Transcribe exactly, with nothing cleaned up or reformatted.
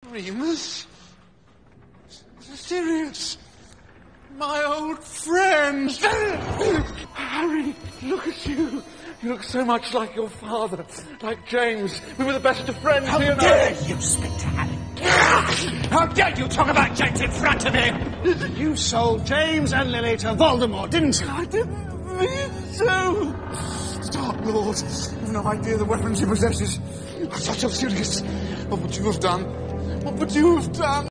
Remus? Sirius? My old friend! Harry, look at you. You look so much like your father, like James. We were the best of friends. How you dare know. you speak to Harry? How dare you talk about James in front of me? You sold James and Lily to Voldemort, didn't you? I didn't mean to. Dark Lord, you've no idea the weapons he possesses. I thought you're serious. What would you have done? What would you have done?